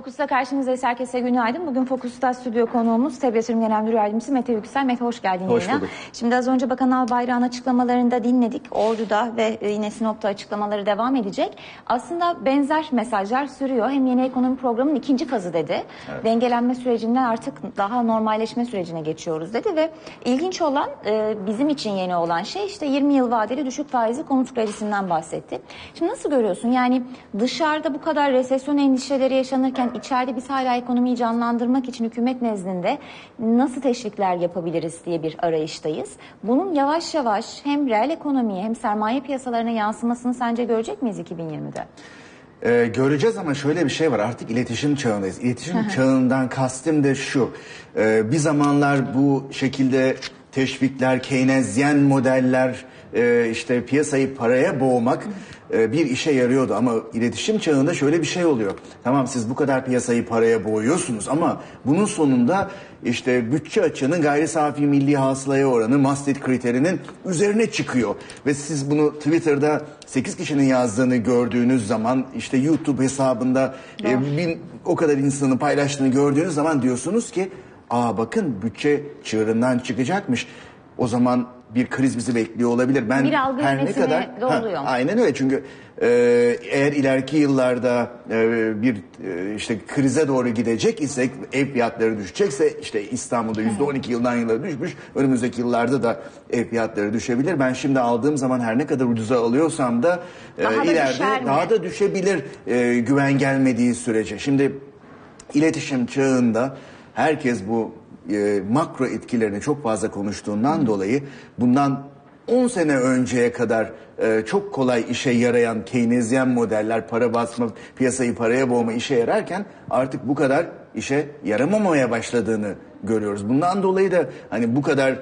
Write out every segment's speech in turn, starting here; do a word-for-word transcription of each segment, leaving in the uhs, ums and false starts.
Fokus'ta karşınızdayız. Herkese günaydın. Bugün Fokus'ta stüdyo konuğumuz T B Yatırım Genel Müdür Yardımcısı Mete Yüksel. Mete hoş geldin hoş yayına. Bulduk. Şimdi az önce Bakan Albayrak'ın açıklamalarını da dinledik. Ordu'da ve yine Sinop'ta açıklamaları devam edecek. Aslında benzer mesajlar sürüyor. Hem yeni ekonomi programının ikinci fazı dedi. Evet. Dengelenme sürecinden artık daha normalleşme sürecine geçiyoruz dedi ve ilginç olan bizim için yeni olan şey işte yirmi yıl vadeli düşük faizli konut kredisinden bahsetti. Şimdi nasıl görüyorsun? Yani dışarıda bu kadar resesyon endişeleri yaşanırken içeride biz hala ekonomiyi canlandırmak için hükümet nezdinde nasıl teşvikler yapabiliriz diye bir arayıştayız. Bunun yavaş yavaş hem reel ekonomiye hem sermaye piyasalarına yansımasını sence görecek miyiz iki bin yirmide? Ee, göreceğiz ama şöyle bir şey var, artık iletişim çağındayız. İletişim çağından kastım da şu. Ee, bir zamanlar bu şekilde teşvikler, Keynesyen modeller, e, işte piyasayı paraya boğmak e, bir işe yarıyordu. Ama iletişim çağında şöyle bir şey oluyor. Tamam, siz bu kadar piyasayı paraya boğuyorsunuz ama bunun sonunda işte bütçe açığının gayri safi milli hasılaya oranı Maastricht kriterinin üzerine çıkıyor. Ve siz bunu Twitter'da sekiz kişinin yazdığını gördüğünüz zaman, işte YouTube hesabında e, bin, o kadar insanın paylaştığını gördüğünüz zaman diyorsunuz ki aa bakın bütçe çığırından çıkacakmış. O zaman bir kriz bizi bekliyor olabilir. Ben bir algı her ne kadar ha, aynen öyle, çünkü e, eğer ileriki yıllarda e, bir e, işte krize doğru gidecek isek, ev fiyatları düşecekse, işte İstanbul'da yüzde on iki yıldan yıla düşmüş, önümüzdeki yıllarda da ev fiyatları düşebilir. Ben şimdi aldığım zaman her ne kadar ucuza alıyorsam da e, daha ileride da daha da düşebilir e, güven gelmediği sürece. Şimdi iletişim çağında herkes bu e, makro etkilerini çok fazla konuştuğundan hmm. dolayı bundan on sene önceye kadar e, çok kolay işe yarayan Keynesyen modeller, para basma, piyasayı paraya boğma işe yararken artık bu kadar işe yaramamaya başladığını görüyoruz. Bundan dolayı da hani bu kadar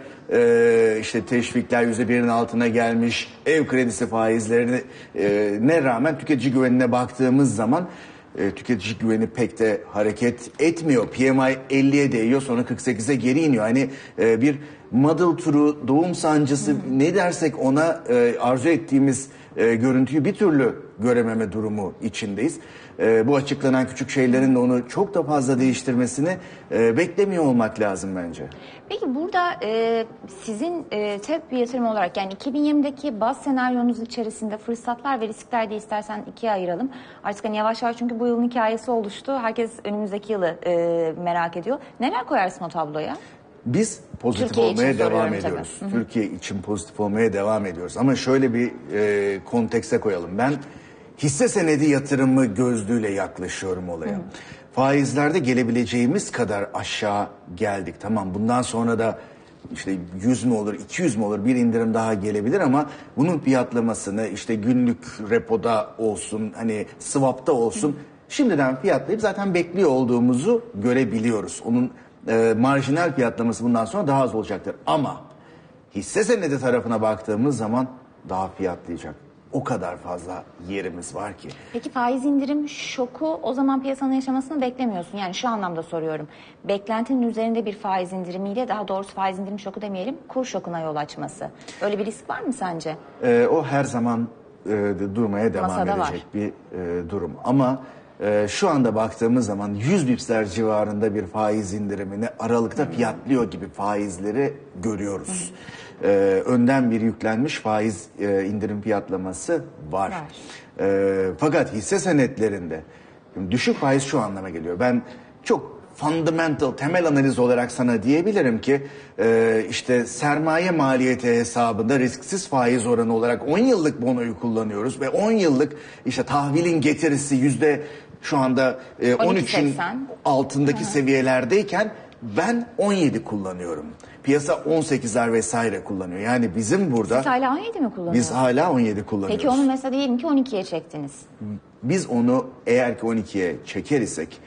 e, işte teşvikler yüzde birin altına gelmiş, ev kredisi faizlerine e, ne rağmen tüketici güvenine baktığımız zaman E, tüketici güveni pek de hareket etmiyor. P M I elliye değiyor, sonra kırk sekize geri iniyor. Hani e, bir muddle turu, doğum sancısı hmm. ne dersek ona e, arzu ettiğimiz e, görüntüyü bir türlü görememe durumu içindeyiz. E, bu açıklanan küçük şeylerin de onu çok da fazla değiştirmesini e, beklemiyor olmak lazım bence. Peki burada e, sizin e, T B Yatırım olarak, yani iki bin yirmideki baz senaryonuz içerisinde fırsatlar ve riskler de istersen ikiye ayıralım. Artık hani yavaş yavaş, çünkü bu yılın hikayesi oluştu. Herkes önümüzdeki yılı e, merak ediyor. Neler koyarsın o tabloya? Biz pozitif Türkiye olmaya devam ediyoruz. Tabii. Türkiye için pozitif olmaya devam ediyoruz. Ama şöyle bir e, kontekste koyalım. Ben hisse senedi yatırımı gözlüğüyle yaklaşıyorum olaya. Hı. Faizlerde gelebileceğimiz kadar aşağı geldik. Tamam, bundan sonra da işte yüz mü olur, iki yüz mü olur, bir indirim daha gelebilir ama bunun fiyatlamasını işte günlük repoda olsun, hani swap'ta olsun, Hı. şimdiden fiyatlayıp zaten bekliyor olduğumuzu görebiliyoruz. Onun e, marjinal fiyatlaması bundan sonra daha az olacaktır. Ama hisse senedi tarafına baktığımız zaman daha fiyatlayacak. O kadar fazla yerimiz var ki. Peki faiz indirim şoku o zaman piyasanın yaşamasını beklemiyorsun. Yani şu anlamda soruyorum. Beklentinin üzerinde bir faiz indirimiyle, daha doğrusu faiz indirim şoku demeyelim, kur şokuna yol açması. Öyle bir risk var mı sence? Ee, o her zaman e, durmaya devam Masada edecek var. bir e, durum. Ama e, şu anda baktığımız zaman yüz bipsler civarında bir faiz indirimini Aralık'ta hmm. fiyatlıyor gibi faizleri görüyoruz. Hmm. Ee, önden bir yüklenmiş faiz e, indirim fiyatlaması var. var. Ee, fakat hisse senetlerinde düşük faiz şu anlama geliyor. Ben çok fundamental, temel analiz olarak sana diyebilirim ki e, işte sermaye maliyeti hesabında risksiz faiz oranı olarak on yıllık bonoyu kullanıyoruz ve on yıllık işte tahvilin getirisi yüzde şu anda e, on üçün altındaki Hı-hı. seviyelerdeyken ben on yedi kullanıyorum. Piyasa on sekizler vesaire kullanıyor. Yani bizim burada... Siz hala on yedi mi kullanıyorsunuz? Biz hala on yedi kullanıyoruz. Peki onu mesela diyelim ki on ikiye çektiniz. Biz onu eğer ki on ikiye çeker isek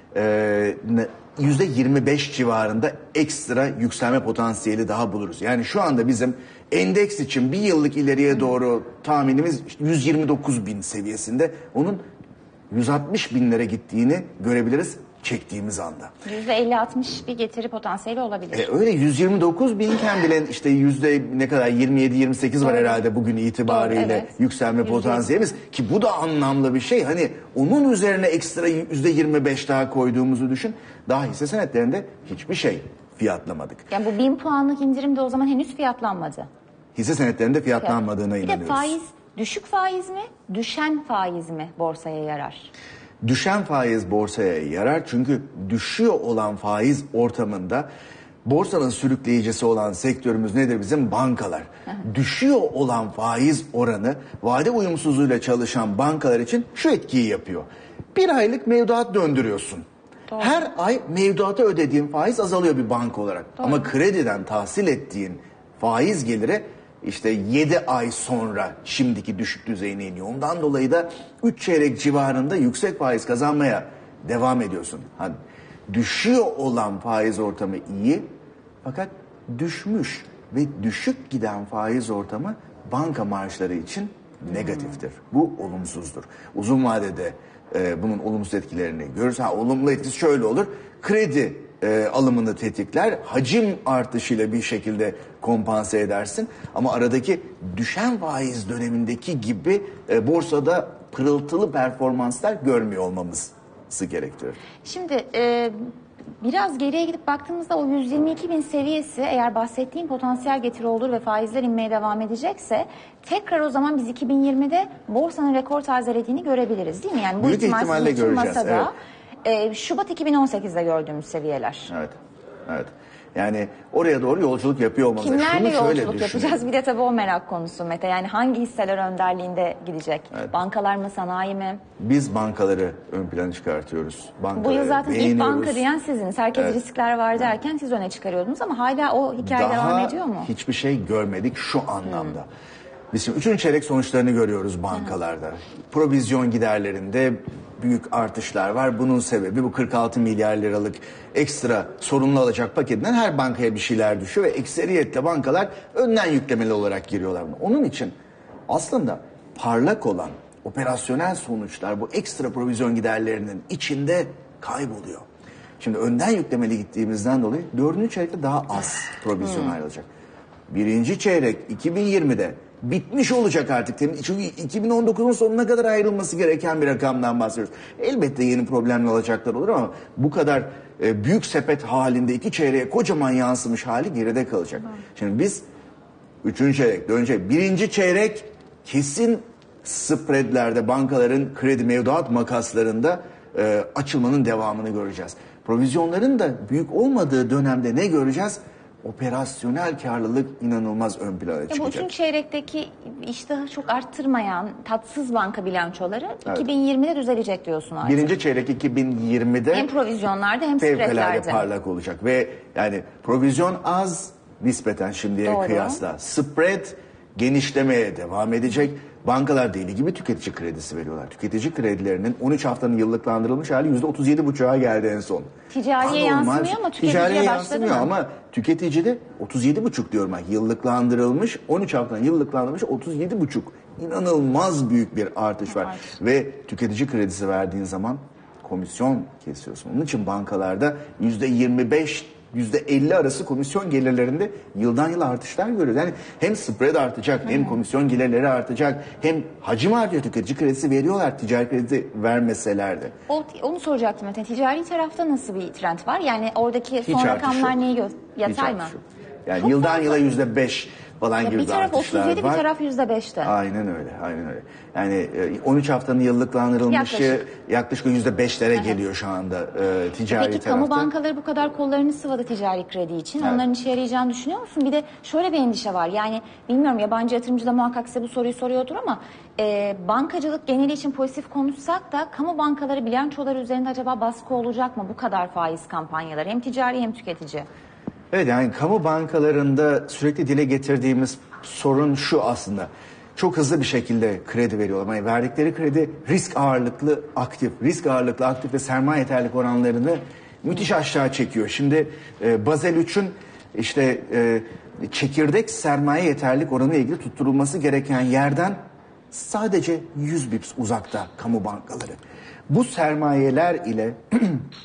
yüzde yirmi beş civarında ekstra yükselme potansiyeli daha buluruz. Yani şu anda bizim endeks için bir yıllık ileriye doğru tahminimiz yüz yirmi dokuz bin seviyesinde. Onun yüz altmış binlere gittiğini görebiliriz. çektiğimiz anda. yüzde elli altmış bir getiri potansiyeli olabilir. E, öyle yüz yirmi dokuz binken bile işte yüzde ne kadar yirmi yedi yirmi sekiz var Doğru. herhalde bugün itibariyle Doğru, evet. yükselme Yüzde potansiyelimiz ki bu da anlamlı bir şey. Hani onun üzerine ekstra yüzde yirmi beş daha koyduğumuzu düşün. Daha hisse senetlerinde hiçbir şey fiyatlamadık. Yani bu bin puanlık indirim de o zaman henüz fiyatlanmadı. Hisse senetlerinde fiyatlanmadığına Bir de inanıyoruz. faiz düşük faiz mi, düşen faiz mi borsaya yarar? Düşen faiz borsaya yarar çünkü düşüyor olan faiz ortamında borsanın sürükleyicisi olan sektörümüz nedir bizim? Bankalar. Düşüyor olan faiz oranı vade uyumsuzluğuyla çalışan bankalar için şu etkiyi yapıyor. Bir aylık mevduat döndürüyorsun. Doğru. Her ay mevduata ödediğin faiz azalıyor bir banka olarak. Doğru. Ama krediden tahsil ettiğin faiz geliri işte yedi ay sonra şimdiki düşük düzeyine iniyor. Ondan dolayı da üç çeyrek civarında yüksek faiz kazanmaya devam ediyorsun. Hani düşüyor olan faiz ortamı iyi fakat düşmüş ve düşük giden faiz ortamı banka marjları için negatiftir. Bu olumsuzdur. Uzun vadede e, bunun olumsuz etkilerini görürüz. Ha, olumlu etkisi şöyle olur. Kredi e, alımını tetikler. Hacim artışıyla bir şekilde kompanse edersin. Ama aradaki düşen faiz dönemindeki gibi e, borsada pırıltılı performanslar görmüyor olmamızı gerektiriyor. Şimdi e, biraz geriye gidip baktığımızda o yüz yirmi iki bin seviyesi eğer bahsettiğim potansiyel getiri olur ve faizler inmeye devam edecekse tekrar o zaman biz iki bin yirmide borsanın rekor tazelediğini görebiliriz değil mi? Yani bu Büyük ihtimal ihtimalle sizin için göreceğiz, masada e, Şubat iki bin on sekizde gördüğümüz seviyeler. Evet. Evet. Yani oraya doğru yolculuk yapıyor olmamız. Kimlerle Şunu şöyle yolculuk düşünün. yapacağız? Bir de tabii o merak konusu Mete. Yani hangi hisseler önderliğinde gidecek? Evet. Bankalar mı, sanayi mi? Biz bankaları ön plana çıkartıyoruz. Bankaları Bu yıl zaten ilk beğeniyoruz. banka diyen siziniz. Herkes Evet. riskler var derken siz öne çıkarıyordunuz ama hala o hikaye Daha devam ediyor mu? hiçbir şey görmedik şu anlamda. Biz şimdi üçüncü çeyrek sonuçlarını görüyoruz bankalarda. Provizyon giderlerinde büyük artışlar var. Bunun sebebi bu kırk altı milyar liralık ekstra sorumlu alacak paketinden her bankaya bir şeyler düşüyor ve ekseriyetle bankalar önden yüklemeli olarak giriyorlar. Onun için aslında parlak olan operasyonel sonuçlar bu ekstra provizyon giderlerinin içinde kayboluyor. Şimdi önden yüklemeli gittiğimizden dolayı dördüncü çeyrekte daha az provizyon ayrılacak. Birinci çeyrek iki bin yirmide bitmiş olacak artık. Çünkü iki bin on dokuzun sonuna kadar ayrılması gereken bir rakamdan bahsediyoruz. Elbette yeni problemli olacaklar olur ama bu kadar e, büyük sepet halinde iki çeyreğe kocaman yansımış hali geride kalacak. Şimdi biz üçüncü çeyrek, dördüncü çeyrek, birinci çeyrek kesin spreadlerde, bankaların kredi mevduat makaslarında e, açılmanın devamını göreceğiz. Provizyonların da büyük olmadığı dönemde ne göreceğiz? Operasyonel karlılık inanılmaz ön plana Ya bu çıkacak. üçüncü çeyrekteki iştahı çok arttırmayan tatsız banka bilançoları Evet. iki bin yirmide düzelecek diyorsun artık. Birinci çeyrek iki bin yirmide Hem provizyonlarda hem fevkalade spreadlerde. parlak olacak ve yani provizyon az nispeten şimdiye Doğru. kıyasla. Spread genişlemeye devam edecek. Bankalar deli gibi tüketici kredisi veriyorlar. Tüketici kredilerinin on üç haftanın yıllıklandırılmış hali yüzde otuz yedi buçuğa geldi en son. Ticariye Anormal. yansımıyor ama tüketiciye Ticariye başladı yansımıyor mı? ama tüketicide otuz yedi buçuk diyorum ben. Yıllıklandırılmış on üç haftanın yıllıklandırılmış otuz yedi buçuk. İnanılmaz büyük bir artış var. Artış. Ve tüketici kredisi verdiğin zaman komisyon kesiyorsun. Onun için bankalarda yüzde yirmi beş yüzde elli arası komisyon gelirlerinde yıldan yıla artışlar görüyoruz. Yani hem spread artacak, hem komisyon gelirleri artacak, hem hacim artıyor. Tüketici kredisi veriyorlar, ticari kredi vermeseler de. O, onu soracaktım Mete. Ticari tarafta nasıl bir trend var? Yani oradaki Hiç son artış rakamlar yok. neyi gö- Hiç yatay mı? artış yok. Yani Çok yıldan fazla. yıla yüzde beş falan Ya gibi bir taraf artışlar otuz yedi, var. bir taraf yüzde beşte. Aynen öyle, aynen öyle. Yani e, on üç haftanın yıllıklandırılmışı Yaklaşık. yaklaşık yüzde beşlere geliyor şu anda e, ticari Peki tarafta. kamu bankaları bu kadar kollarını sıvadı ticari kredi için. Evet. Onların işe yarayacağını düşünüyor musun? Bir de şöyle bir endişe var. Yani bilmiyorum, yabancı yatırımcı da muhakkak size bu soruyu soruyordur ama e, bankacılık geneli için pozitif konuşsak da kamu bankaları bilançoları üzerinde acaba baskı olacak mı bu kadar faiz kampanyaları? Hem ticari hem tüketici. Evet, yani kamu bankalarında sürekli dile getirdiğimiz sorun şu aslında. Çok hızlı bir şekilde kredi veriyorlar. Yani verdikleri kredi risk ağırlıklı aktif. Risk ağırlıklı aktif ve sermaye yeterlilik oranlarını müthiş aşağı çekiyor. Şimdi e, Basel üçün işte e, çekirdek sermaye yeterlilik oranı ile ilgili tutturulması gereken yerden sadece yüz bips uzakta kamu bankaları. Bu sermayeler ile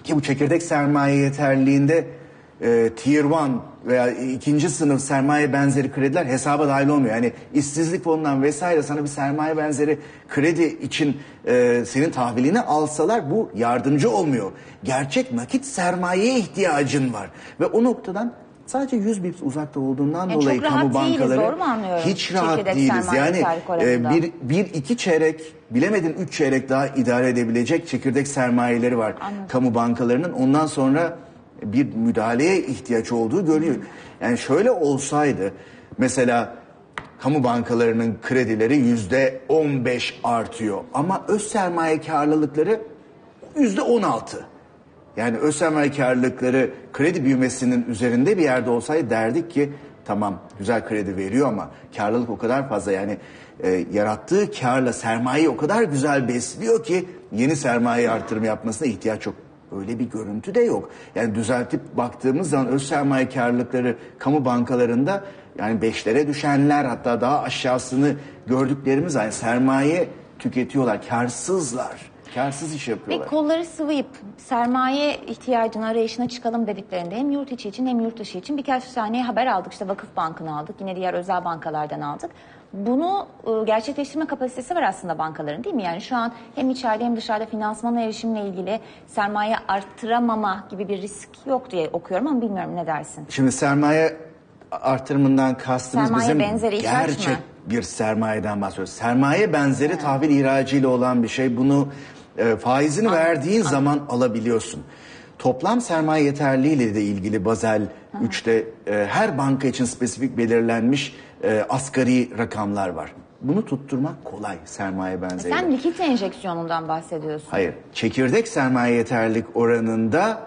Ki bu çekirdek sermaye yeterliliğinde e, tier one veya ikinci sınıf sermaye benzeri krediler hesaba dahil olmuyor. Yani işsizlik fonundan vesaire sana bir sermaye benzeri kredi için e, senin tahvilini alsalar bu yardımcı olmuyor. Gerçek nakit sermayeye ihtiyacın var. Ve o noktadan sadece yüz bips uzakta olduğundan yani dolayı kamu bankaları değiliz, doğru mu anlıyorum? hiç rahat Çekirdek değiliz. Yani e, bir, bir iki çeyrek bilemedin üç çeyrek daha idare edebilecek çekirdek sermayeleri var. Anladım. Kamu bankalarının ondan sonra bir müdahaleye ihtiyaç olduğu görülüyor. Yani şöyle olsaydı mesela kamu bankalarının kredileri yüzde on beş artıyor ama öz sermaye karlılıkları yüzde on altı. Yani öz sermaye karlılıkları kredi büyümesinin üzerinde bir yerde olsaydı derdik ki tamam güzel kredi veriyor ama karlılık o kadar fazla, yani e, yarattığı karla sermayeyi o kadar güzel besliyor ki yeni sermaye artırım yapmasına ihtiyaç yok. Öyle bir görüntü de yok. Yani düzeltip baktığımız zaman öz sermaye karlılıkları kamu bankalarında yani beşlere düşenler, hatta daha aşağısını gördüklerimiz, yani sermaye tüketiyorlar, karsızlar. Karsız iş yapıyorlar. Ve kolları sıvayıp sermaye ihtiyacını arayışına çıkalım dediklerinde hem yurt içi için hem yurt dışı için birkaç tane haber aldık. İşte Vakıf Bank'ını aldık. Yine diğer özel bankalardan aldık. Bunu e, gerçekleştirme kapasitesi var aslında bankaların, değil mi? Yani şu an hem içeride hem dışarıda finansmana erişimle ilgili sermaye arttıramama gibi bir risk yok diye okuyorum ama bilmiyorum, ne dersin? Şimdi sermaye artırımından kastımız sermaye bizim benzeri ihraç gerçek mı? bir sermayeden bahsediyoruz. Sermaye benzeri tahvil ihracıyla olan bir şey. Bunu e, faizini Anladım. verdiğin Anladım. zaman alabiliyorsun. Toplam sermaye yeterliliğiyle de ilgili Basel üçte e, her banka için spesifik belirlenmiş e, asgari rakamlar var. Bunu tutturmak kolay sermaye benzeri. Sen likit enjeksiyonundan bahsediyorsun. Hayır. Çekirdek sermaye yeterlilik oranında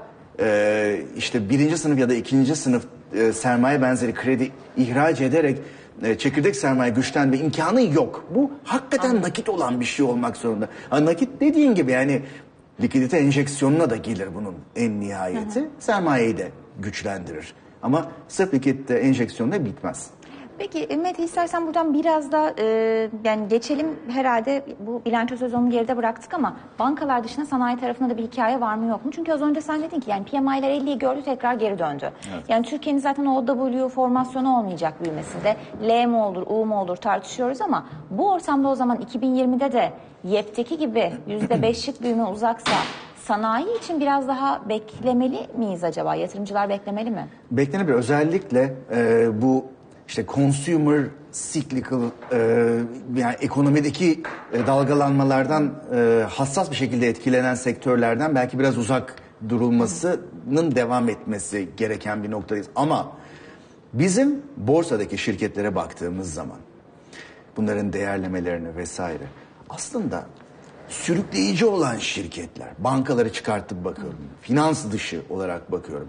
e, işte birinci sınıf ya da ikinci sınıf e, sermaye benzeri kredi ihraç ederek e, çekirdek sermaye güçlenme imkanı yok. Bu hakikaten Anladım. nakit olan bir şey olmak zorunda. Ha, nakit dediğin gibi yani likidite enjeksiyonuna da gelir bunun en nihayeti. Hı hı. Sermayeyi de güçlendirir. Ama sırf likidite enjeksiyonda bitmez. Peki Mete, istersen buradan biraz da e, yani geçelim, herhalde bu bilanço sezonunu geride bıraktık ama bankalar dışında sanayi tarafında da bir hikaye var mı yok mu? Çünkü az önce sen dedin ki yani P M I'ler elliyi gördü, tekrar geri döndü. Evet. Yani Türkiye'nin zaten O W formasyonu olmayacak büyümesinde. L mi olur, U mu olur tartışıyoruz ama bu ortamda o zaman iki bin yirmide de Y E P'teki gibi yüzde beşlik büyüme uzaksa sanayi için biraz daha beklemeli miyiz acaba? Yatırımcılar beklemeli mi? Beklenebilir. Özellikle e, bu İşte consumer cyclical e, yani ekonomideki e, dalgalanmalardan e, hassas bir şekilde etkilenen sektörlerden belki biraz uzak durulmasının devam etmesi gereken bir noktadayız. Ama bizim borsadaki şirketlere baktığımız zaman bunların değerlemelerini vesaire aslında sürükleyici olan şirketler, bankaları çıkartıp bakıyorum, finans dışı olarak bakıyorum.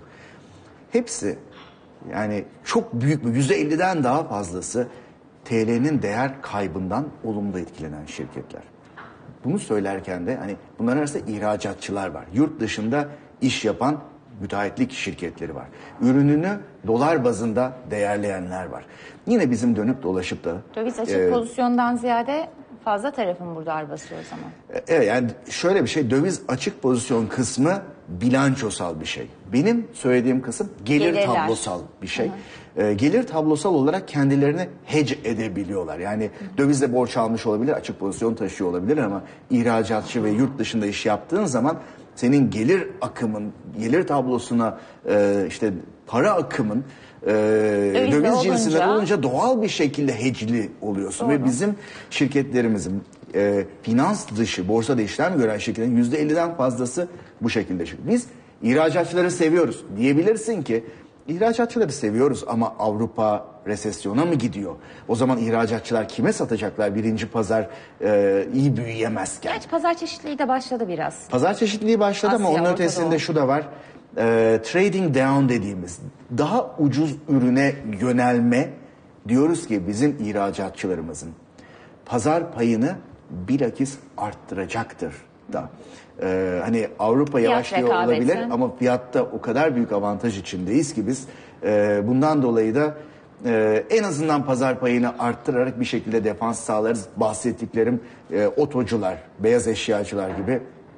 Hepsi yani çok büyük bir yüzde elliden daha fazlası T L'nin değer kaybından olumlu etkilenen şirketler. Bunu söylerken de hani bunların arasında ihracatçılar var. Yurt dışında iş yapan müteahhitlik şirketleri var. Ürününü dolar bazında değerleyenler var. Yine bizim dönüp dolaşıp da... Döviz açık e, pozisyondan ziyade fazla tarafın burada ağır basıyor o zaman. Evet, yani şöyle bir şey, döviz açık pozisyon kısmı bilançosal bir şey. Benim söylediğim kısım gelir Gelirler. tablosal bir şey. Ee, gelir tablosal olarak kendilerini hedge edebiliyorlar. Yani hı. dövizle borç almış olabilir, açık pozisyon taşıyor olabilir ama ihracatçı ve yurt dışında iş yaptığın zaman senin gelir akımın, gelir tablosuna e, işte para akımın e, döviz olunca, cinsinden olunca doğal bir şekilde hedgeli oluyorsun. Doğru. Ve bizim şirketlerimizin e, finans dışı, borsada işlem gören şirketlerin yüzde elliden fazlası bu şekilde. Biz ihracatçıları seviyoruz. Diyebilirsin ki ihracatçıları seviyoruz ama Avrupa resesyona mı gidiyor? O zaman ihracatçılar kime satacaklar birinci pazar e, iyi büyüyemezken? Gerçi pazar çeşitliliği de başladı biraz. Pazar çeşitliliği başladı Asya, ama onun Orta ötesinde Doğu. şu da var. E, trading down dediğimiz daha ucuz ürüne yönelme, diyoruz ki bizim ihracatçılarımızın pazar payını bilakis arttıracaktır da. Ee, hani Avrupa yavaşlıyor olabilir ama fiyatta o kadar büyük avantaj içindeyiz ki biz e, bundan dolayı da e, en azından pazar payını arttırarak bir şekilde defans sağlarız. Bahsettiklerim e, otocular, beyaz eşyacılar gibi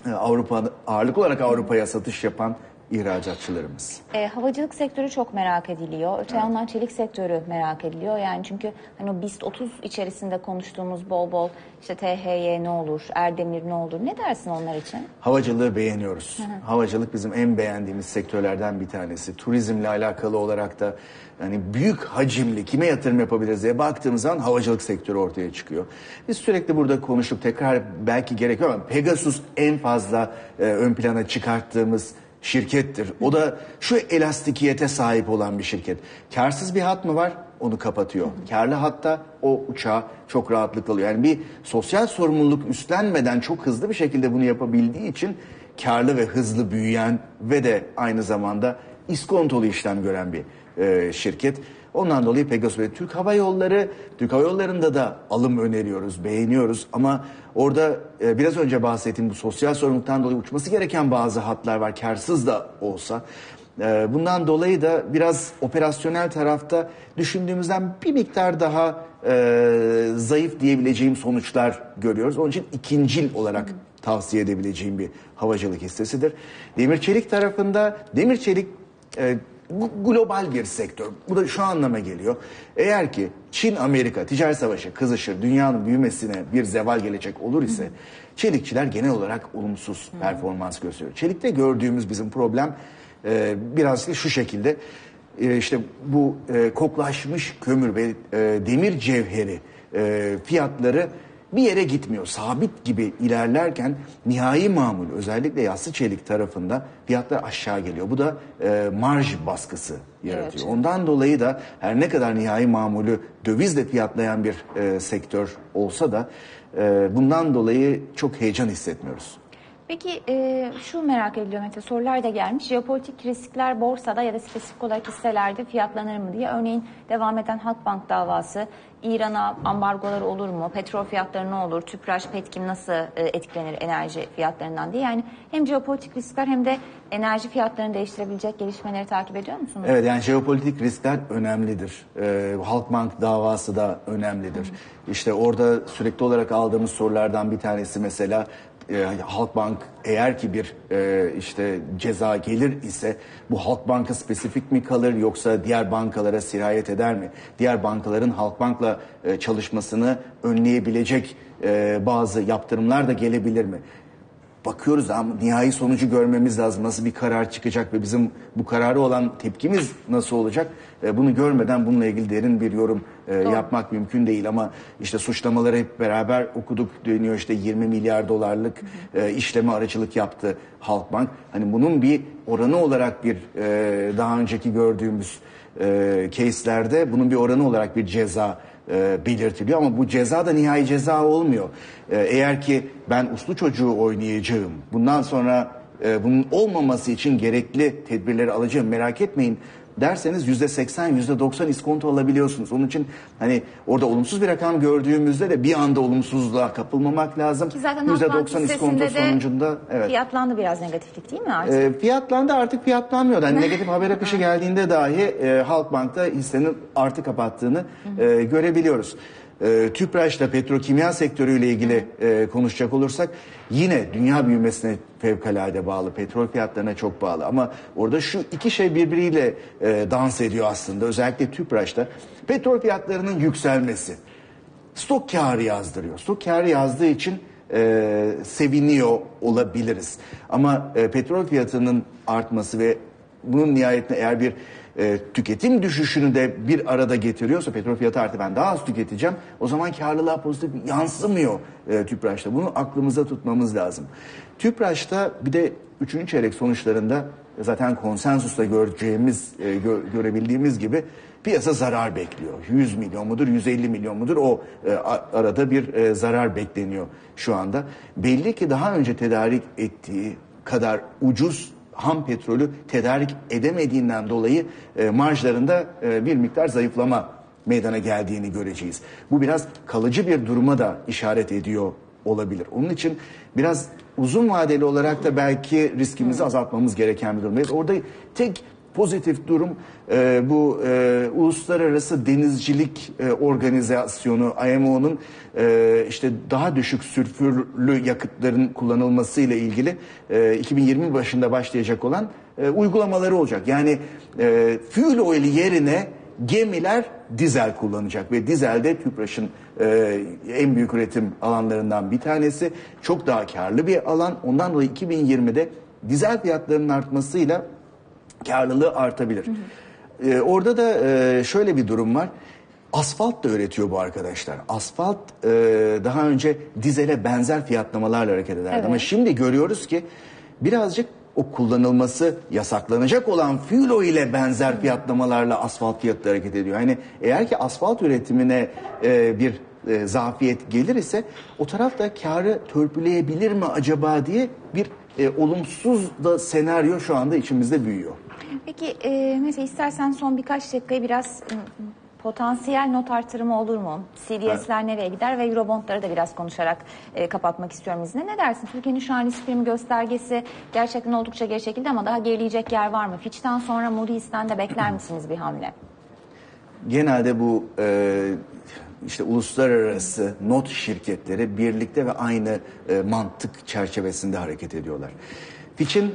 Avrupa ağırlıklı olarak Avrupa'ya satış yapan ihracatçılarımız. E, havacılık sektörü çok merak ediliyor. Öte yandan çelik sektörü merak ediliyor. Yani çünkü hani o BIST otuz içerisinde konuştuğumuz bol bol işte T H Y ne olur, Erdemir ne olur? Ne dersin onlar için? Havacılığı beğeniyoruz. Hı hı. Havacılık bizim en beğendiğimiz sektörlerden bir tanesi. Turizmle alakalı olarak da yani büyük hacimli kime yatırım yapabiliriz diye baktığımız zaman havacılık sektörü ortaya çıkıyor. Biz sürekli burada konuşup tekrar belki gerekiyor ama Pegasus en fazla e, ön plana çıkarttığımız şirkettir. O da şu elastikiyete sahip olan bir şirket. Karsız bir hat mı var? Onu kapatıyor. Karlı hatta o uçağı çok rahatlıkla alıyor. Yani bir sosyal sorumluluk üstlenmeden çok hızlı bir şekilde bunu yapabildiği için karlı ve hızlı büyüyen ve de aynı zamanda iskontolu işlem gören bir e, şirket. Ondan dolayı Pegasus ve Türk Hava Yolları, Türk Hava Yolları'nda da alım öneriyoruz, beğeniyoruz ama orada e, biraz önce bahsettiğim bu sosyal sorumluluktan dolayı uçması gereken bazı hatlar var, karsız da olsa. E, bundan dolayı da biraz operasyonel tarafta düşündüğümüzden bir miktar daha e, zayıf diyebileceğim sonuçlar görüyoruz. Onun için ikincil olarak tavsiye edebileceğim bir havacılık hissesidir. Demir çelik tarafında, demir çelik e, global bir sektör. Bu da şu anlama geliyor. Eğer ki Çin-Amerika ticaret savaşı kızışır, dünyanın büyümesine bir zeval gelecek olur ise hı hı. çelikçiler genel olarak olumsuz hı. performans gösteriyor. Çelikte gördüğümüz bizim problem e, biraz şu şekilde. E, işte bu e, koklaşmış kömür ve e, demir cevheri e, fiyatları bir yere gitmiyor. Sabit gibi ilerlerken nihai mamul özellikle yassı çelik tarafında fiyatlar aşağı geliyor. Bu da e, marj baskısı yaratıyor. Evet. Ondan dolayı da her ne kadar nihai mamulü dövizle fiyatlayan bir e, sektör olsa da e, bundan dolayı çok heyecan hissetmiyoruz. Peki e, şu merak ediliyor Mete, sorular da gelmiş. Jeopolitik riskler borsada ya da spesifik olarak hisselerde fiyatlanır mı diye. Örneğin devam eden Halkbank davası, İran'a ambargolar olur mu? Petrol fiyatları ne olur? Tüpraş, Petkim nasıl e, etkilenir enerji fiyatlarından diye. Yani hem jeopolitik riskler hem de enerji fiyatlarını değiştirebilecek gelişmeleri takip ediyor musunuz? Evet, yani jeopolitik riskler önemlidir. Ee, Halkbank davası da önemlidir. Hı hı. İşte orada sürekli olarak aldığımız sorulardan bir tanesi mesela e, Halkbank eğer ki bir e, işte ceza gelir ise bu Halkbank'a spesifik mi kalır yoksa diğer bankalara sirayet eder mi? Diğer bankaların Halkbank'la e, çalışmasını önleyebilecek e, bazı yaptırımlar da gelebilir mi? Bakıyoruz ama nihai sonucu görmemiz lazım. Nasıl bir karar çıkacak ve bizim bu kararı olan tepkimiz nasıl olacak? E, bunu görmeden bununla ilgili derin bir yorum e, yapmak mümkün değil ama işte suçlamaları hep beraber okuduk, dönüyor işte yirmi milyar dolarlık e, işleme aracılık yaptı Halkbank. Hani bunun bir oranı olarak bir e, daha önceki gördüğümüz e, case'lerde bunun bir oranı olarak bir ceza E, belirtiliyor ama bu ceza da nihai ceza olmuyor. E, eğer ki ben uslu çocuğu oynayacağım, bundan sonra e, bunun olmaması için gerekli tedbirleri alacağım, merak etmeyin derseniz yüzde seksen, yüzde doksan iskonto alabiliyorsunuz. Onun için hani orada olumsuz bir rakam gördüğümüzde de bir anda olumsuzluğa kapılmamak lazım. Ki zaten yüzde doksan iskonto sonucunda evet. Fiyatlandı biraz negatiflik değil mi artık? E, fiyatlandı artık fiyatlanmıyor. Yani negatif haber akışı geldiğinde dahi e, Halkbank'ta hissenin artı kapattığını e, görebiliyoruz. E, Tüpraş'ta petrokimya sektörüyle ilgili e, konuşacak olursak yine dünya büyümesine fevkalade bağlı, petrol fiyatlarına çok bağlı ama orada şu iki şey birbiriyle e, dans ediyor aslında. Özellikle Tüpraş'ta petrol fiyatlarının yükselmesi stok kârı yazdırıyor. Stok kârı yazdığı için e, seviniyor olabiliriz. Ama e, petrol fiyatının artması ve bunun nihayetinde eğer bir e, tüketim düşüşünü de bir arada getiriyorsa petrol fiyatı arttı ben daha az tüketeceğim o zaman karlılığa pozitif yansımıyor e, Tüpraş'ta. Bunu aklımıza tutmamız lazım. Tüpraş'ta bir de üçüncü çeyrek sonuçlarında zaten konsensusla göreceğimiz, e, gö, görebildiğimiz gibi piyasa zarar bekliyor. yüz milyon mudur, yüz elli milyon mudur o e, arada bir e, zarar bekleniyor şu anda. Belli ki daha önce tedarik ettiği kadar ucuz ham petrolü tedarik edemediğinden dolayı e, marjlarında e, bir miktar zayıflama meydana geldiğini göreceğiz. Bu biraz kalıcı bir duruma da işaret ediyor olabilir. Onun için biraz uzun vadeli olarak da belki riskimizi azaltmamız gereken bir durumdayız. Orada tek pozitif durum e, bu e, Uluslararası Denizcilik e, Organizasyonu I M O'nun e, işte daha düşük sülfürlü yakıtların kullanılması ile ilgili e, iki bin yirmi başında başlayacak olan e, uygulamaları olacak. Yani e, fuel oil yerine gemiler dizel kullanacak ve dizel de TÜPRAŞ'ın e, en büyük üretim alanlarından bir tanesi. Çok daha karlı bir alan. Ondan dolayı iki bin yirmide dizel fiyatlarının artmasıyla karlılığı artabilir. Hı hı. E, orada da e, şöyle bir durum var. Asfalt da üretiyor bu arkadaşlar. Asfalt e, daha önce dizele benzer fiyatlamalarla hareket ederdi. Evet. Ama şimdi görüyoruz ki birazcık o kullanılması yasaklanacak olan fuel oil ile benzer fiyatlamalarla asfalt fiyatları hareket ediyor. Yani eğer ki asfalt üretimine e, bir e, zafiyet gelir ise o tarafta karı törpüleyebilir mi acaba diye bir e, olumsuz da senaryo şu anda içimizde büyüyor. Peki e, mesela istersen son birkaç dakikayı biraz potansiyel not artırımı olur mu? C D S'ler evet. nereye gider ve Eurobondları da biraz konuşarak e, kapatmak istiyorum izninle. Ne dersin? Türkiye'nin şu an risk primi göstergesi gerçekten oldukça geri çekildi ama daha gerileyecek yer var mı? Fitch'ten sonra Moody's'ten de bekler misiniz bir hamle? Genelde bu e, işte uluslararası not şirketleri birlikte ve aynı e, mantık çerçevesinde hareket ediyorlar. Fitch'in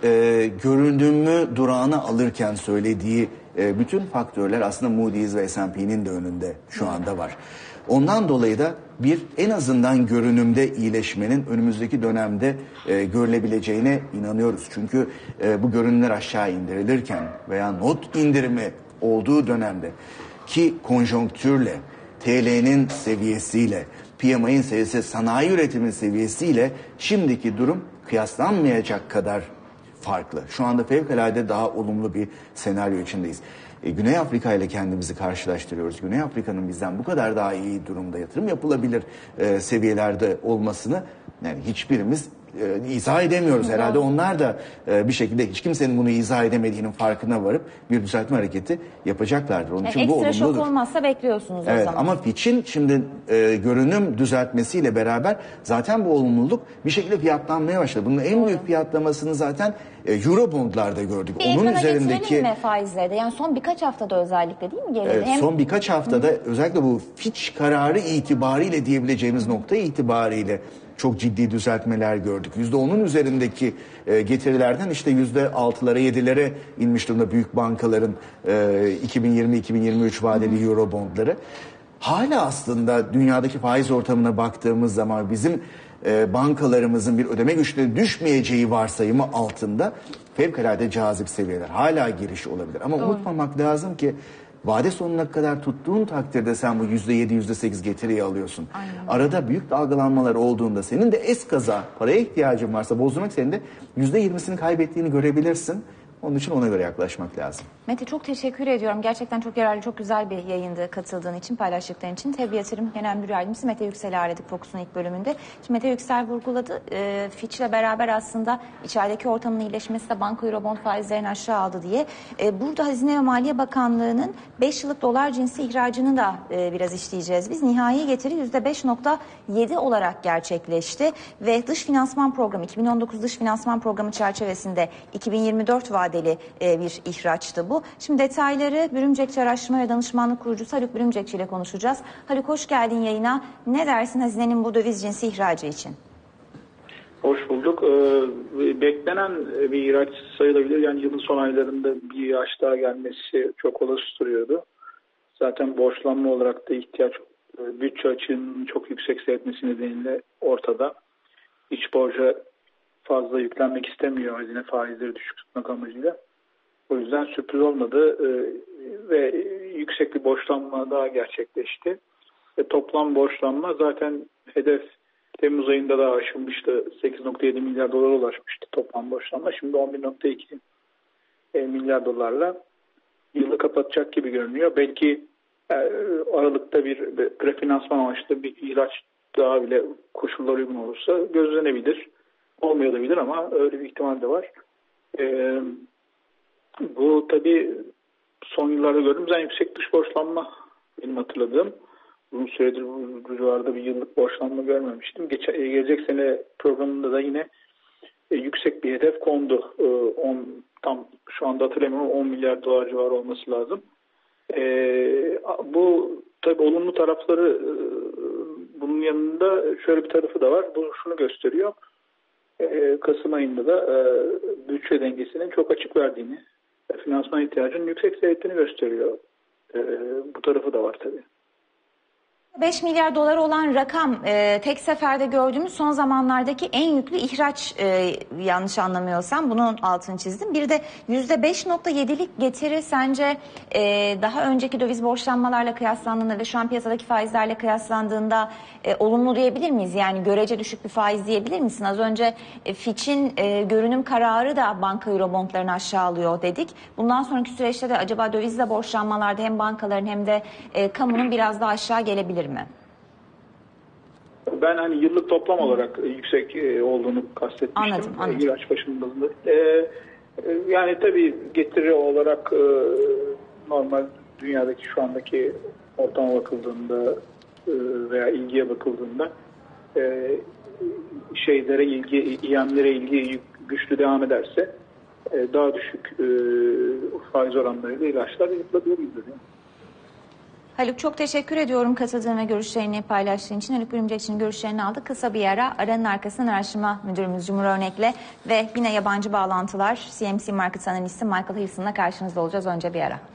e, görünümü durağına alırken söylediği e, bütün faktörler aslında Moody's ve S and P'nin de önünde şu anda var. Ondan dolayı da bir en azından görünümde iyileşmenin önümüzdeki dönemde e, görülebileceğine inanıyoruz. Çünkü e, bu görünümler aşağı indirilirken veya not indirimi olduğu dönemde ki konjonktürle, T L'nin seviyesiyle, P M I'nin seviyesi, sanayi üretimin seviyesiyle şimdiki durum kıyaslanmayacak kadar farklı. Şu anda fevkalade daha olumlu bir senaryo içindeyiz. E, Güney Afrika ile kendimizi karşılaştırıyoruz. Güney Afrika'nın bizden bu kadar daha iyi durumda yatırım yapılabilir e, seviyelerde olmasını yani hiçbirimiz e, izah edemiyoruz. Herhalde onlar da e, bir şekilde hiç kimsenin bunu izah edemediğinin farkına varıp bir düzeltme hareketi yapacaklardır. Onun yani için ekstra bu olumludur. şok olmazsa bekliyorsunuz evet, o zaman. Ama Fitch'in şimdi e, görünüm düzeltmesiyle beraber zaten bu olumluluk bir şekilde fiyatlanmaya başladı. Bunun en Doğru. büyük fiyatlamasını zaten e, Eurobond'larda gördük. Bir Onun ekrana üzerindeki getirelim mi faizlerde? Yani son birkaç haftada özellikle değil mi geldi? Evet, Hem... son birkaç haftada Hı. özellikle bu Fitch kararı itibariyle diyebileceğimiz nokta itibariyle çok ciddi düzeltmeler gördük. yüzde onun üzerindeki e, getirilerden işte yüzde altılara yedilere inmiş durumda büyük bankaların e, iki bin yirmi iki bin yirmi üç vadeli Hı. Eurobondları. Hala aslında dünyadaki faiz ortamına baktığımız zaman bizim e, bankalarımızın bir ödeme güçlüğüne düşmeyeceği varsayımı altında fevkalade cazip seviyeler. Hala giriş olabilir. Ama Doğru. unutmamak lazım ki vade sonuna kadar tuttuğun takdirde sen bu yüzde yedi, yüzde sekiz getiriyi alıyorsun. Aynen. Arada büyük dalgalanmalar olduğunda senin de eskaza paraya ihtiyacın varsa bozdurmak senin de yüzde yirmisini kaybettiğini görebilirsin. Onun için ona göre yaklaşmak lazım. Mete çok teşekkür ediyorum. Gerçekten çok yararlı, çok güzel bir yayındı katıldığın için, paylaştıkların için. T E B Yatırım Genel Müdür Yardımcısı Mete Yüksel'i aradık Fokus'un ilk bölümünde. Şimdi Mete Yüksel vurguladı. E, Fitch'le beraber aslında içerideki ortamın iyileşmesi de banka Eurobond faizlerini aşağı aldı diye. E, burada Hazine ve Maliye Bakanlığı'nın beş yıllık dolar cinsi ihracını da e, biraz işleyeceğiz biz. Nihai getiri yüzde beş nokta yedi olarak gerçekleşti. Ve dış finansman programı, iki bin on dokuz dış finansman programı çerçevesinde iki bin yirmi dört vadeli bir ihraçtı bu. Şimdi detayları Bürümcekçi Araştırma ve Danışmanlık kurucusu Haluk Bürümcekçi ile konuşacağız. Haluk hoş geldin yayına. Ne dersin Hazine'nin bu döviz cinsi ihracı için? Hoş bulduk. Ee, beklenen bir ihraç sayılabilir. Yani yılın son aylarında bir ihraç daha gelmesi çok olası duruyordu. Zaten borçlanma olarak da ihtiyaç, bütçe açığının çok yüksek seyretmesi nedeniyle ortada. İç borca fazla yüklenmek istemiyor hazine, faizleri düşük tutmak amacıyla. O yüzden sürpriz olmadı ee, ve yüksek bir borçlanma daha gerçekleşti. Ve toplam borçlanma zaten hedef Temmuz ayında da aşılmıştı. sekiz nokta yedi milyar dolara ulaşmıştı toplam borçlanma. Şimdi on bir nokta iki milyar dolarla yılı kapatacak gibi görünüyor. Belki e, Aralık'ta bir, bir prefinansman amaçlı bir ihraç daha bile koşullar uygun olursa gözlenebilir. Olmayabilir ama öyle bir ihtimal de var. Ee, bu tabii son yıllarda gördüğümüz en yüksek dış borçlanma benim hatırladığım. Uzun süredir bu civarda bir yıllık borçlanma görmemiştim. Geçen, gelecek sene programında da yine e, yüksek bir hedef kondu. E, on, tam şu anda hatırlamıyorum, on milyar dolar civarı olması lazım. E, bu tabii olumlu tarafları, e, bunun yanında şöyle bir tarafı da var. Bu şunu gösteriyor. E, Kasım ayında da e, bütçe dengesinin çok açık verdiğini, e, finansman ihtiyacının yüksek seyrettiğini gösteriyor. E, bu tarafı da var tabii. beş milyar dolar olan rakam e, tek seferde gördüğümüz son zamanlardaki en yüklü ihraç, e, yanlış anlamıyorsam bunun altını çizdim. Bir de yüzde beş nokta yedilik getiri sence e, daha önceki döviz borçlanmalarla kıyaslandığında ve şu an piyasadaki faizlerle kıyaslandığında e, olumlu diyebilir miyiz? Yani görece düşük bir faiz diyebilir misin? Az önce e, Fitch'in e, görünüm kararı da banka eurobondlarını aşağı alıyor dedik. Bundan sonraki süreçte de acaba dövizle borçlanmalarda hem bankaların hem de e, kamunun biraz daha aşağı gelebilir mi? Ben hani yıllık toplam olarak yüksek olduğunu kastetmiştim. Anladım, anladım. İhraç başında. Ee, yani tabii getiri olarak e, normal dünyadaki şu andaki ortama bakıldığında e, veya ilgiye bakıldığında e, şeylere ilgi, İM'lere ilgi güçlü devam ederse e, daha düşük e, faiz oranlarıyla ilaçlar yapılabilir. Haluk, çok teşekkür ediyorum katıldığın ve görüşlerini paylaştığın için. Haluk Örümcekçi'nin görüşlerini aldık. Kısa bir ara, aranın arkasından araştırma müdürümüz Cumhur Örnek'le ve yine yabancı bağlantılar C M C Markets analisti Michael Hilson'la karşınızda olacağız. Önce bir ara.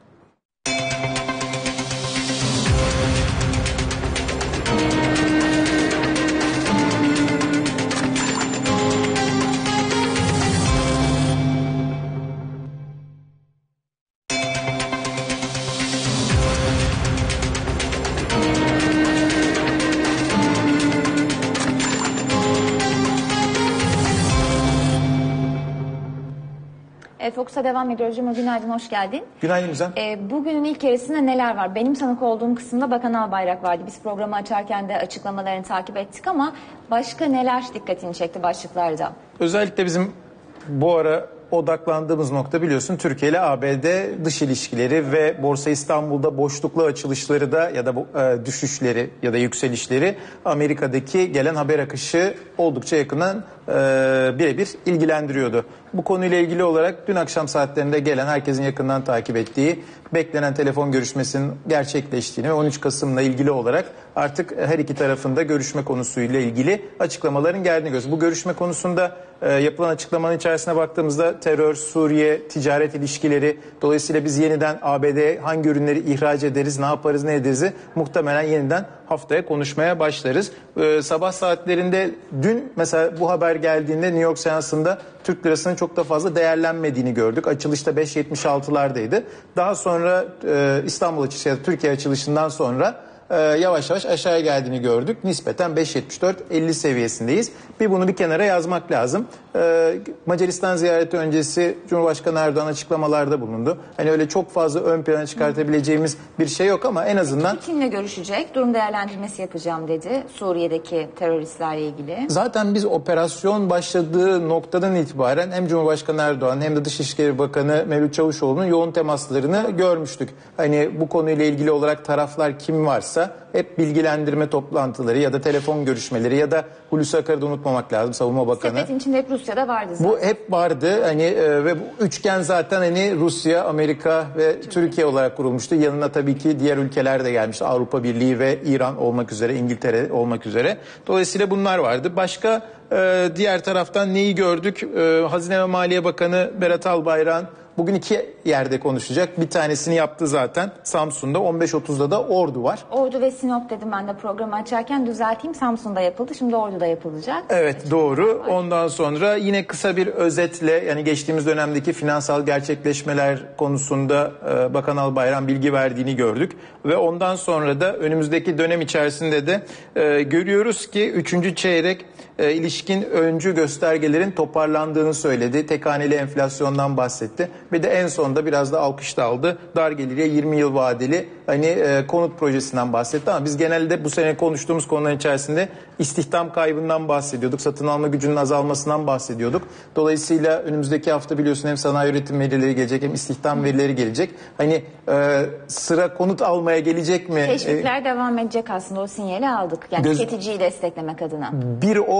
Fox'a devam ediyoruz. Cumhur, günaydın, hoş geldin. Günaydın Gizem. E, bugünün ilk yarısında neler var? Benim tanık olduğum kısımda Bakan Albayrak vardı. Biz programı açarken de açıklamalarını takip ettik ama başka neler dikkatini çekti başlıklarda? Özellikle bizim bu ara odaklandığımız nokta, biliyorsun, Türkiye ile A B D dış ilişkileri ve Borsa İstanbul'da boşluklu açılışları da ya da e, düşüşleri ya da yükselişleri, Amerika'daki gelen haber akışı oldukça yakından e, birebir ilgilendiriyordu. Bu konuyla ilgili olarak dün akşam saatlerinde gelen, herkesin yakından takip ettiği, beklenen telefon görüşmesinin gerçekleştiğini ve on üç Kasım'la ilgili olarak artık her iki tarafında görüşme konusuyla ilgili açıklamaların geldiğini görüyoruz. Bu görüşme konusunda e, yapılan açıklamanın içerisine baktığımızda terör, Suriye, ticaret ilişkileri, dolayısıyla biz yeniden A B D'ye hangi ürünleri ihraç ederiz, ne yaparız, ne ederiz muhtemelen yeniden haftaya konuşmaya başlarız. Ee, sabah saatlerinde dün mesela bu haber geldiğinde New York seansında Türk lirasının çok da fazla değerlenmediğini gördük. Açılışta beş yetmiş altılardaydı. Daha sonra e, İstanbul açılışı ya da Türkiye açılışından sonra e, yavaş yavaş aşağıya geldiğini gördük. Nispeten beş yetmiş dört elli seviyesindeyiz. Bir bunu bir kenara yazmak lazım. E, Macaristan ziyareti öncesi Cumhurbaşkanı Erdoğan açıklamalarda bulundu. Hani öyle çok fazla ön plana çıkartabileceğimiz bir şey yok ama en azından... Kimle görüşecek? Durum değerlendirmesi yapacağım dedi. Suriye'deki teröristlerle ilgili. Zaten biz operasyon başladığı noktadan itibaren hem Cumhurbaşkanı Erdoğan hem de Dışişleri Bakanı Mevlüt Çavuşoğlu'nun yoğun temaslarını görmüştük. Hani bu konuyla ilgili olarak taraflar kim varsa hep bilgilendirme toplantıları ya da telefon görüşmeleri ya da Hulusi Akar'ı da unutmamak lazım, Savunma Bakanı. Sepetin içinde hep Rusya'da vardı zaten. Bu hep vardı hani e, ve bu üçgen zaten hani Rusya, Amerika ve Türkiye. Türkiye olarak kurulmuştu. Yanına tabii ki diğer ülkeler de gelmişti. Avrupa Birliği ve İran olmak üzere, İngiltere olmak üzere. Dolayısıyla bunlar vardı. Başka e, diğer taraftan neyi gördük? E, Hazine ve Maliye Bakanı Berat Albayrak'ın bugün iki yerde konuşacak. Bir tanesini yaptı zaten Samsun'da. on beş otuzda da Ordu var. Ordu ve Sinop dedim ben de programı açarken, düzelteyim. Samsun'da yapıldı. Şimdi Ordu'da yapılacak. Evet, doğru. Ondan sonra yine kısa bir özetle, yani geçtiğimiz dönemdeki finansal gerçekleşmeler konusunda e, Bakan Albayrak'ın bilgi verdiğini gördük. Ve ondan sonra da önümüzdeki dönem içerisinde de e, görüyoruz ki üçüncü çeyrek e, ilişkin öncü göstergelerin toparlandığını söyledi. Tek haneli enflasyondan bahsetti. Ve de en sonunda biraz da alkış da aldı. Dar gelirliye yirmi yıl vadeli hani e, konut projesinden bahsetti ama biz genelde bu sene konuştuğumuz konuların içerisinde istihdam kaybından bahsediyorduk. Satın alma gücünün azalmasından bahsediyorduk. Dolayısıyla önümüzdeki hafta biliyorsun hem sanayi üretim verileri gelecek hem istihdam verileri gelecek. Hani e, sıra konut almaya gelecek mi? Teşvikler e, devam edecek aslında, o sinyali aldık. Yani göz, tüketiciyi desteklemek adına. Bir o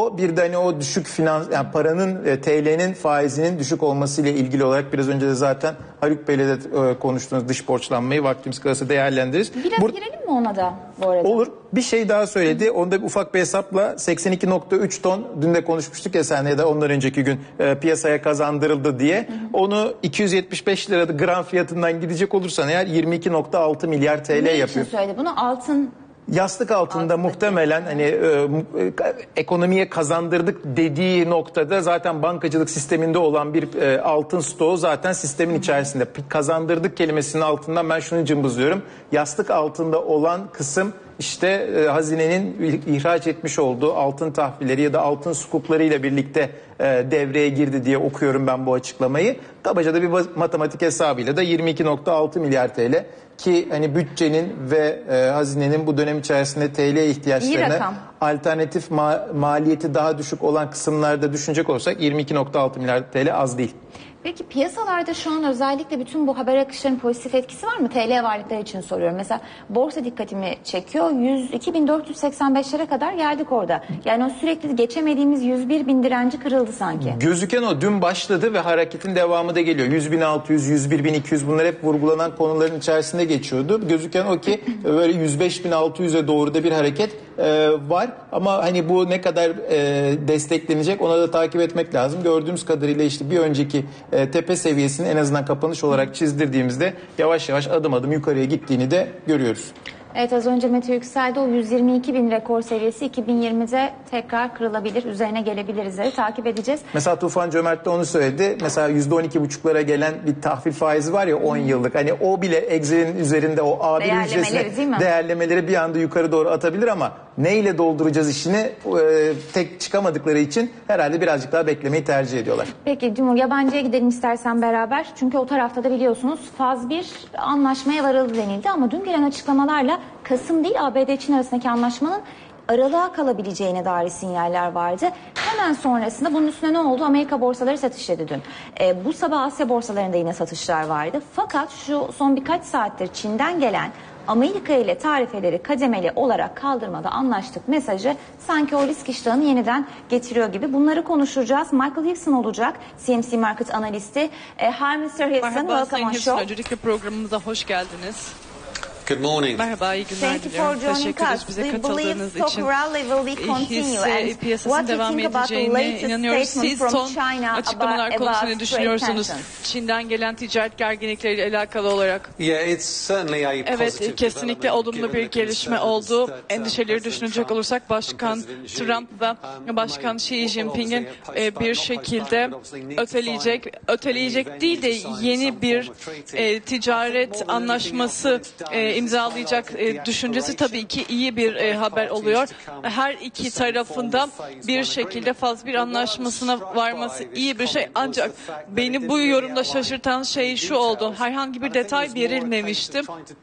O bir de hani o düşük finans, yani paranın e, T L'nin faizinin düşük olmasıyla ilgili olarak biraz önce de zaten Haluk Bey'le de e, konuştuğunuz dış borçlanmayı vaktimiz kalırsa değerlendiririz. Biraz Bur- girelim mi ona da bu arada? Olur. Bir şey daha söyledi. Onda bir ufak bir hesapla seksen iki nokta üç ton, dün de konuşmuştuk ya senle ya da ondan önceki gün e, piyasaya kazandırıldı diye. Hı hı. Onu iki yüz yetmiş beş lira gram fiyatından gidecek olursan eğer yirmi iki nokta altı milyar T L ne yapıyor. için söyledi bunu? Altın Yastık altında Altındaki. muhtemelen hani e, e, ekonomiye kazandırdık dediği noktada zaten bankacılık sisteminde olan bir e, altın stoğu zaten sistemin içerisinde. Kazandırdık kelimesinin altından ben şunu cımbızlıyorum. Yastık altında olan kısım işte e, hazinenin ihraç etmiş olduğu altın tahvilleri ya da altın skuplarıyla birlikte e, devreye girdi diye okuyorum ben bu açıklamayı. Kabaca da bir matematik hesabıyla da yirmi iki nokta altı milyar T L ki hani bütçenin ve e, hazinenin bu dönem içerisinde T L ihtiyaçlarına alternatif ma- maliyeti daha düşük olan kısımlarda düşünecek olsak yirmi iki nokta altı milyar T L az değil. Peki piyasalarda şu an özellikle bütün bu haber akışlarının pozitif etkisi var mı? T L varlıklar için soruyorum. Mesela borsa dikkatimi çekiyor. yüz iki bin dört yüz seksen beşlere kadar geldik orada. Yani o sürekli geçemediğimiz yüz bir bin direnci kırıldı sanki. Gözüken o dün başladı ve hareketin devamı da geliyor. yüz bin altı yüz, yüz bir bin iki yüz bunlar hep vurgulanan konuların içerisinde geçiyordu. Gözüken o ki böyle yüz beş bin altı yüze doğru da bir hareket e, var. Ama hani bu ne kadar e, desteklenecek ona da takip etmek lazım. Gördüğümüz kadarıyla işte bir önceki e, tepe seviyesini en azından kapanış olarak çizdirdiğimizde yavaş yavaş adım adım yukarıya gittiğini de görüyoruz. Evet, az önce Mete yükseldi. O yüz yirmi iki bin rekor seviyesi iki bin yirmide tekrar kırılabilir. Üzerine gelebiliriz. Takip edeceğiz. Mesela Tufan Cömert de onu söyledi. Mesela yüzde on iki buçuklara gelen bir tahvil faizi var ya on yıllık. Hani o bile Excel'in üzerinde o A bir hücresine değerlemeleri bir anda yukarı doğru atabilir ama neyle dolduracağız işini e, tek çıkamadıkları için herhalde birazcık daha beklemeyi tercih ediyorlar. Peki Cumhur, yabancıya gidelim istersen beraber. Çünkü o tarafta da biliyorsunuz faz bir anlaşmaya varıldı denildi ama dün gelen açıklamalarla Kasım değil A B D Çin arasındaki anlaşmanın aralığa kalabileceğine dair sinyaller vardı. Hemen sonrasında bunun üstüne ne oldu? Amerika borsaları satışladı dün. E, bu sabah Asya borsalarında yine satışlar vardı. Fakat şu son birkaç saattir Çin'den gelen Amerika ile tarifeleri kademeli olarak kaldırmada anlaştık mesajı sanki o risk iştahını yeniden getiriyor gibi. Bunları konuşacağız. Michael Hixon olacak, C M C Market analisti. E, hi mister Hixon, Merhaba welcome on Hixon. show. Öncelikle programımıza hoş geldiniz. Good morning. Merhaba, iyi günler Thank you diliyorum. for joining Teşekkür ederiz us. bize We believe katıldığınız stock için. rally will be continue. Hisse And piyasasının what you devam think about the edeceğine latest inanıyoruz. statement Siz from son China açıklamalar about, konusunda about düşünüyorsunuz. trade tensions? Çin'den gelen ticaret gerginlikleriyle alakalı olarak. Yeah, it's certainly a Evet, positive kesinlikle development, olumlu given bir the gelişme concerns oldu. that, uh, Endişeleri President düşünecek Trump olursak Başkan and President Xi, Trump ve um, Başkan may- Xi Jinping'in obviously e, bir not şekilde postpone, but obviously need to öteleyecek, find öteleyecek a değil de venue to sign yeni some bir form of treaty. e, I think more ticaret than anything else, anlaşması what it's done e, is imzalayacak highlighted e, the düşüncesi tabii ki iyi bir e, haber oluyor. Her iki tarafında bir şekilde faz bir anlaşmasına varması iyi bir şey. Ancak beni bu yorumda şaşırtan şey şu oldu. Herhangi bir detay verilmemişti.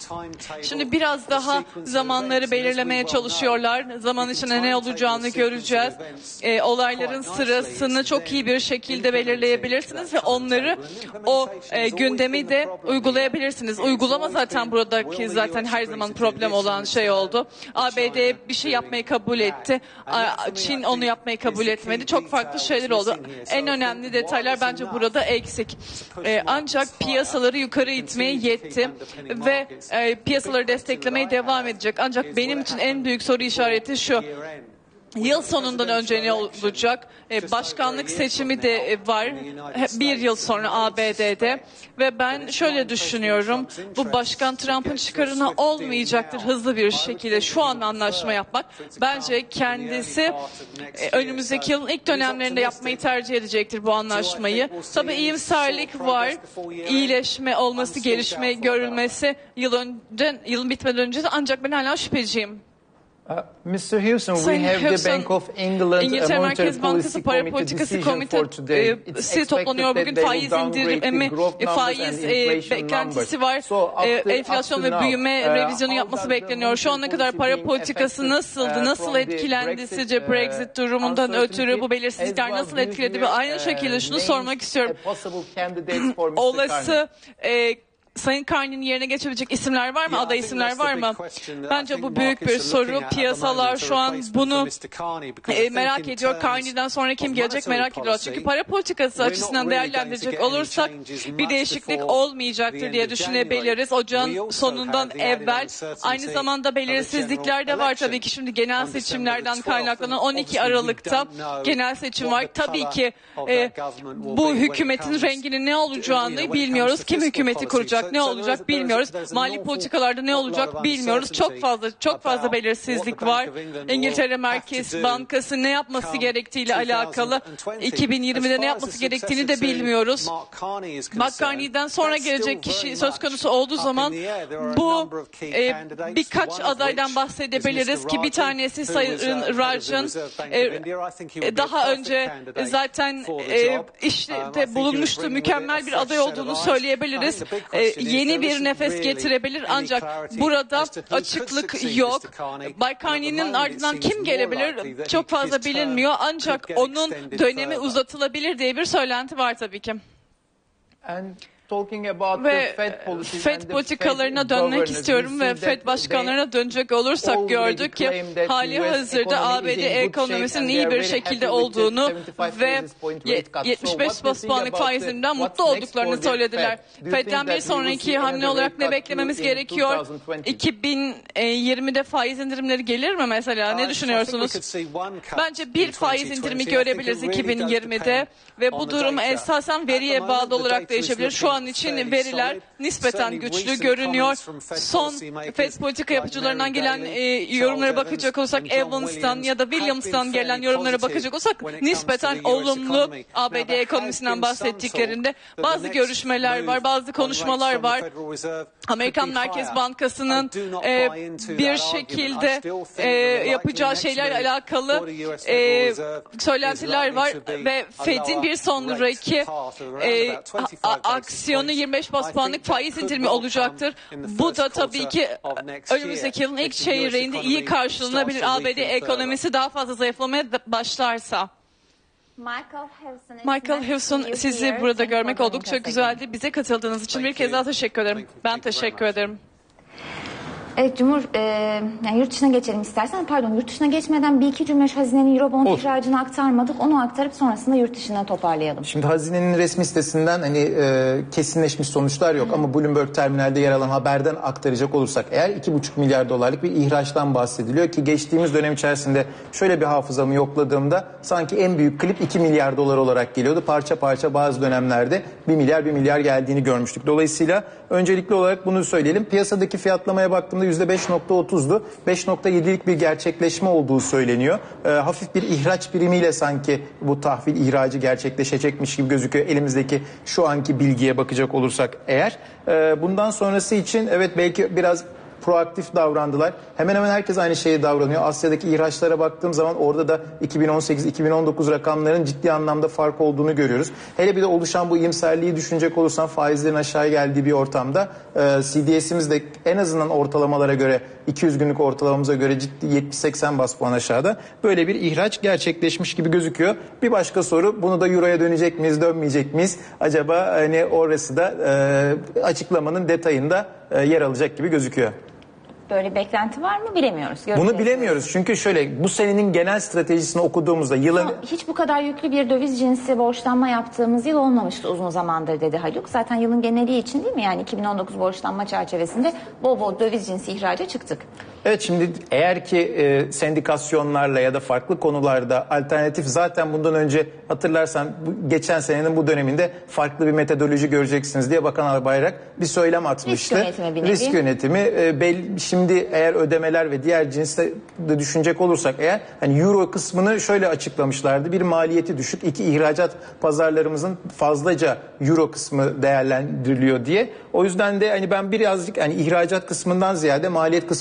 Şimdi biraz daha zamanları belirlemeye çalışıyorlar. Zaman içinde ne olacağını göreceğiz. E, olayların sırasını çok iyi bir şekilde belirleyebilirsiniz ve onları o e, gündemi de uygulayabilirsiniz. Uygulama zaten buradaki zaten her zaman problem olan şey oldu. A B D bir şey yapmayı kabul etti. Çin onu yapmayı kabul etmedi. Çok farklı şeyler oldu. En önemli detaylar bence burada eksik. Ee, ancak piyasaları yukarı itmeye yetti ve e, piyasaları desteklemeye devam edecek. Ancak benim için en büyük soru işareti şu. Yıl sonundan önce ne olacak? Başkanlık seçimi de var bir yıl sonra A B D'de ve ben şöyle düşünüyorum, bu Başkan Trump'ın çıkarına olmayacaktır hızlı bir şekilde şu an anlaşma yapmak. Bence kendisi önümüzdeki yılın ilk dönemlerinde yapmayı tercih edecektir bu anlaşmayı. Tabii iyimserlik var, iyileşme olması, gelişme görülmesi yıl önce, yılın bitmeden önce, ancak ben hala şüpheciyim. Uh, mister Hewson, we Sayın have the Hewson, Bank of England İngiltere Monetary Merkez Bankası Policy Para Committee Politikası decision for Komitesi today. It's expected toplanıyor that bugün. they Faiz will downgrade the indirimi, growth numbers faiz and e, inflation beklentisi numbers. var. So after- E, enflasyon up ve to now, büyüme uh, revizyonu how yapması does the bekleniyor. Şu ana monetary kadar policy para being politikası affected, nasıldı? uh, Nasıl from the etkilendi Brexit, sizce uh, Brexit durumundan uncertainty? ötürü bu As belirsizlikler well, nasıl do you etkiledi? hear, Ve aynı uh, şekilde şunu names sormak istiyorum. as possible candidates for mister Olası e, Sayın Carney'nin yerine geçebilecek isimler var mı? Aday isimler var mı? Bence bu büyük bir soru. Piyasalar şu an bunu e, merak ediyor. Carney'den sonra kim gelecek merak ediyor. Çünkü para politikası açısından değerlendirecek olursak bir değişiklik olmayacaktır diye düşünebiliriz. Ocağın sonundan evvel. Aynı zamanda belirsizlikler de var tabii ki. Şimdi genel seçimlerden kaynaklanan on iki Aralık'ta genel seçim var. Tabii ki e, bu hükümetin renginin ne olacağını bilmiyoruz. Kim hükümeti kuracak, ne olacak bilmiyoruz. Mali politikalarda ne olacak bilmiyoruz. Çok fazla çok fazla belirsizlik var. İngiltere Merkez Bankası ne yapması gerektiğiyle alakalı, iki bin yirmide ne yapması gerektiğini de bilmiyoruz. Mark Carney'den sonra gelecek kişi söz konusu olduğu zaman bu e, birkaç adaydan bahsedebiliriz ki bir tanesi Sayın Rajan e, daha önce zaten e, işte bulunmuştu, mükemmel bir aday olduğunu söyleyebiliriz. E, yeni bir nefes getirebilir ancak burada açıklık yok. Bay Carney'nin ardından kim gelebilir çok fazla bilinmiyor ancak onun dönemi uzatılabilir diye bir söylenti var tabii ki. Ve Fed politikalarına dönmek istiyorum ve Fed başkanlarına dönecek olursak gördük ki hali hazırda A B D ekonomisinin iyi bir şekilde olduğunu ve yetmiş beş bas puanlık faizlerinden mutlu olduklarını söylediler. Fed'den bir sonraki hamle olarak ne beklememiz gerekiyor? iki bin yirmide faiz indirimleri gelir mi mesela? Ne düşünüyorsunuz? Bence bir faiz indirimi görebiliriz iki bin yirmide ve bu durum esasen veriye bağlı olarak değişebilir. Şu an için veriler nispeten güçlü görünüyor. Son Fed politika yapıcılarından gelen e, yorumlara bakacak olursak, Evans'tan ya da Williams'tan gelen yorumlara bakacak olursak nispeten olumlu A B D ekonomisinden bahsettiklerinde bazı görüşmeler var, bazı konuşmalar var. Amerikan Merkez Bankası'nın e, bir şekilde e, yapacağı şeylerle alakalı e, söylentiler var ve Fed'in bir sonraki e, a, aksiyonu yirmi beş bas puanlık faiz indirimi olacaktır. Bu da tabii ki önümüzdeki yılın ilk çeyreğinde iyi karşılanabilir. A B D ekonomisi daha fazla zayıflamaya başlarsa. Michael Hewson, sizi burada görmek oldukça güzeldi. Bize katıldığınız için bir kez daha teşekkür ederim. Ben teşekkür ederim. Evet Cumhur, e, yani yurt dışına geçelim istersen. Pardon, yurt dışına geçmeden bir iki cümle şu hazinenin Eurobond Olur. ihracını aktarmadık. Onu aktarıp sonrasında yurt dışına toparlayalım. Şimdi hazinenin resmi sitesinden hani e, kesinleşmiş sonuçlar yok. Hı. Ama Bloomberg terminalde yer alan haberden aktaracak olursak eğer iki buçuk milyar dolarlık bir ihraçtan bahsediliyor ki geçtiğimiz dönem içerisinde şöyle bir hafızamı yokladığımda sanki en büyük klip iki milyar dolar olarak geliyordu. Parça parça bazı dönemlerde bir milyar bir milyar geldiğini görmüştük. Dolayısıyla öncelikli olarak bunu söyleyelim. Piyasadaki fiyatlamaya baktığımda yüzde beş nokta otuzdu. beş nokta yedilik bir gerçekleşme olduğu söyleniyor. E, hafif bir ihraç birimiyle sanki bu tahvil ihracı gerçekleşecekmiş gibi gözüküyor. Elimizdeki şu anki bilgiye bakacak olursak eğer. E, bundan sonrası için evet belki biraz proaktif davrandılar. Hemen hemen herkes aynı şeyi davranıyor. Asya'daki ihraçlara baktığım zaman orada da iki bin on sekiz iki bin on dokuz rakamların ciddi anlamda fark olduğunu görüyoruz. Hele bir de oluşan bu iyimserliği düşünecek olursan faizlerin aşağı geldiği bir ortamda e, C D S'imiz de en azından ortalamalara göre iki yüz günlük ortalamamıza göre ciddi yetmiş seksen bas puan aşağıda. Böyle bir ihraç gerçekleşmiş gibi gözüküyor. Bir başka soru, bunu da Euro'ya dönecek miyiz, dönmeyecek miyiz? Acaba hani orası da e, açıklamanın detayında e, yer alacak gibi gözüküyor. Böyle bir beklenti var mı bilemiyoruz. Bunu bilemiyoruz çünkü şöyle bu senenin genel stratejisini okuduğumuzda yılın... Ama hiç bu kadar yüklü bir döviz cinsi borçlanma yaptığımız yıl olmamıştı uzun zamandır dedi Haluk. Zaten yılın geneli için değil mi? Yani iki bin on dokuz borçlanma çerçevesinde bol bol döviz cinsi ihraca çıktık. Evet, şimdi eğer ki e, sendikasyonlarla ya da farklı konularda alternatif, zaten bundan önce hatırlarsan bu, geçen senenin bu döneminde farklı bir metodoloji göreceksiniz diye Bakan Albayrak bir söylem atmıştı. Risk yönetimi bir nevi. Risk yönetimi. E, belli, şimdi eğer ödemeler ve diğer cinste de düşünecek olursak eğer hani euro kısmını şöyle açıklamışlardı. Bir maliyeti düşük, iki ihracat pazarlarımızın fazlaca euro kısmı değerlendiriliyor diye. O yüzden de hani ben birazcık hani ihracat kısmından ziyade maliyet kısmına odaklanıyorum.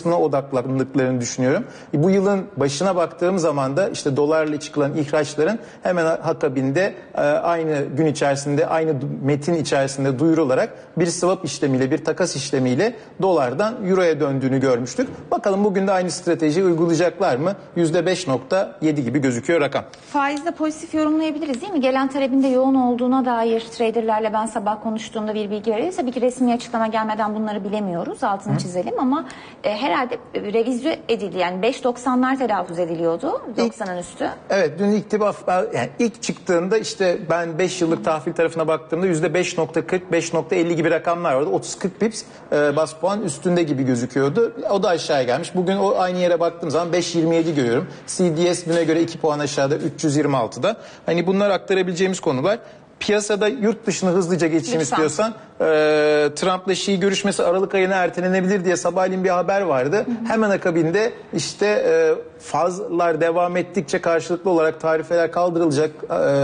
odaklandıklarını düşünüyorum. Bu yılın başına baktığım zaman da işte dolarla çıkılan ihraçların hemen akabinde e, aynı gün içerisinde, aynı metin içerisinde duyurularak bir swap işlemiyle, bir takas işlemiyle dolardan euroya döndüğünü görmüştük. Bakalım bugün de aynı stratejiyi uygulayacaklar mı? yüzde beş nokta yedi gibi gözüküyor rakam. Faizde pozitif yorumlayabiliriz değil mi? Gelen talebin de yoğun olduğuna dair traderlerle ben sabah konuştuğumda bir bilgi veririz. Tabii ki resmi açıklama gelmeden bunları bilemiyoruz. Altını Hı. çizelim ama e, herhalde revizyon edildi. Yani beş doksanlar telaffuz ediliyordu. doksanın üstü. Evet, dün iktibaf yani ilk çıktığında işte ben beş yıllık tahvil tarafına baktığımda yüzde beş nokta kırk, beş nokta elli gibi rakamlar vardı. otuz kırk pips e, bas puan üstünde gibi gözüküyordu. O da aşağıya gelmiş. Bugün o aynı yere baktığım zaman beş yirmi yedi görüyorum. C D S düne göre iki puan aşağıda üç yüz yirmi altıda. Hani bunlar aktarabileceğimiz konular. Piyasada yurt dışına hızlıca geçeyim Lütfen. istiyorsan e, Trump'la Xi görüşmesi Aralık ayına ertelenebilir diye sabahleyin bir haber vardı. Hı hı. Hemen akabinde işte e, fazlar devam ettikçe karşılıklı olarak tarifeler kaldırılacak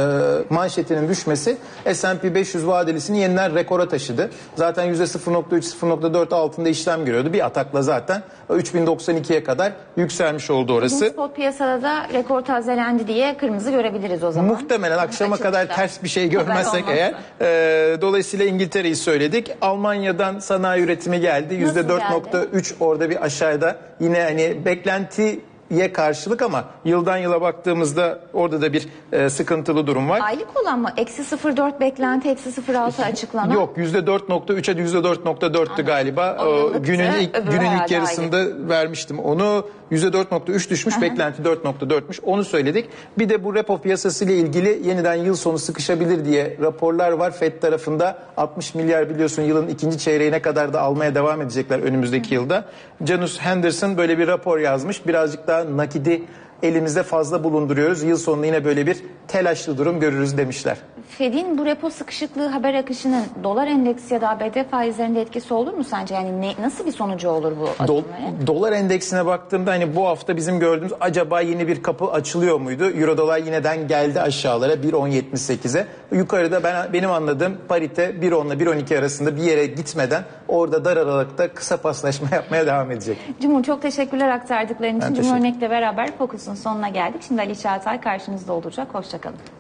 e, manşetinin düşmesi S and P beş yüz vadelisini yeniden rekora taşıdı. Zaten yüzde sıfır nokta üç sıfır nokta dört altında işlem görüyordu. Bir atakla zaten üç bin doksan ikiye kadar yükselmiş oldu orası. Bugün spot piyasada da rekor tazelendi diye kırmızı görebiliriz o zaman. Muhtemelen akşama Açılışta. kadar ters bir şey görmezsek eğer. E, dolayısıyla İngiltere'yi söyledik. Almanya'dan sanayi üretimi geldi. yüzde dört nokta üç orada bir aşağıda. Yine hani beklenti ye karşılık ama yıldan yıla baktığımızda orada da bir e, sıkıntılı durum var. Aylık olan mı? Eksi sıfır virgül dört beklenti, eksi sıfır virgül altı açıklanan. Yok, yüzde dört nokta üçe yüzde dört nokta dörttü galiba. O, günün ilk, günün ilk yarısında aylık vermiştim onu. yüzde dört nokta üç düşmüş, Aha. beklenti dört nokta dörtmüş. Onu söyledik. Bir de bu repo piyasası ile ilgili yeniden yıl sonu sıkışabilir diye raporlar var. Fed tarafında altmış milyar biliyorsun yılın ikinci çeyreğine kadar da almaya devam edecekler önümüzdeki Hı. yılda. Janus Henderson böyle bir rapor yazmış. Birazcık daha nakidi elimizde fazla bulunduruyoruz. Yıl sonunda yine böyle bir telaşlı durum görürüz demişler. Fed'in bu repo sıkışıklığı haber akışının dolar endeksi ya da A B D faizlerinde etkisi olur mu sence? Yani ne, nasıl bir sonucu olur bu adımların? Do- dolar endeksine baktığımda hani bu hafta bizim gördüğümüz acaba yeni bir kapı açılıyor muydu? Euro dolar yineden geldi aşağılara bir on yetmiş sekize. Yukarıda ben benim anladığım parite bir on ile bir on iki arasında bir yere gitmeden orada dar aralıkta kısa paslaşma yapmaya devam edecek. Cumhur çok teşekkürler aktardıkların için. Ben Cumhur Örnek'le beraber Fokus'un sonuna geldik. Şimdi Ali Çağatay karşınızda olacak. Hoşçakalın.